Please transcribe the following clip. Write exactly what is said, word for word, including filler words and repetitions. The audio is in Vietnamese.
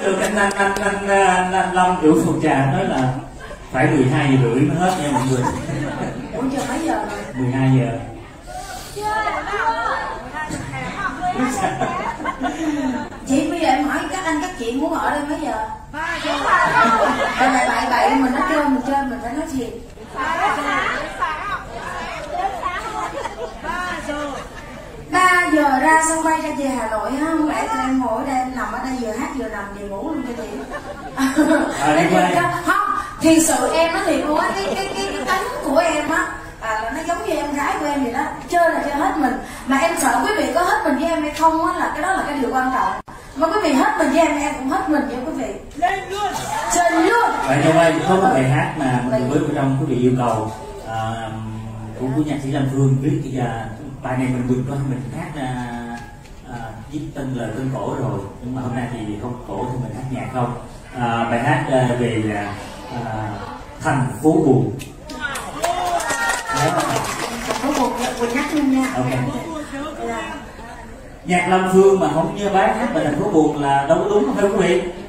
được anh anh anh anh, anh, anh Long chủ phòng trà nói là phải mười hai giờ rưỡi mới hết nha mọi người. Ủa giờ mấy giờ rồi? mười hai giờ. Chị bây giờ em hỏi các anh các chị muốn ở đây mấy giờ? Bậy bậy bậy mình nói chơi mình chơi mình phải nói gì? ba giờ ra sân bay ra về Hà Nội ha, không lẽ cho em ngồi ở đây em nằm ở đây vừa hát vừa nằm vừa ngủ luôn cho chị. Không, thì sự em nói thiệt luôn á, cái cái cái cái tánh của em á à, là nó giống như em gái của em vậy đó, chơi là chơi hết mình, mà em sợ quý vị có hết mình với em hay không á, là cái đó là cái điều quan trọng. Mà quý vị hết mình với em, em cũng hết mình với quý vị. Lên luôn, chơi luôn. Vậy trong đây có một bài hát mà mọi người với trong quý vị yêu cầu à, của, của nhạc sĩ Lâm Phương viết thì bài này mình quỳnh coi mình hát à, à, viết tên lời tên cổ rồi, nhưng mà hôm nay thì không cổ thì mình hát nhạc không. À, bài hát à, về à, thành phố buồn. Thành phố buồn quỳnh hát luôn nha. Okay. Nhạc Lâm Phương mà không như bài hát về thành phố buồn là đâu có đúng không phải quý vị?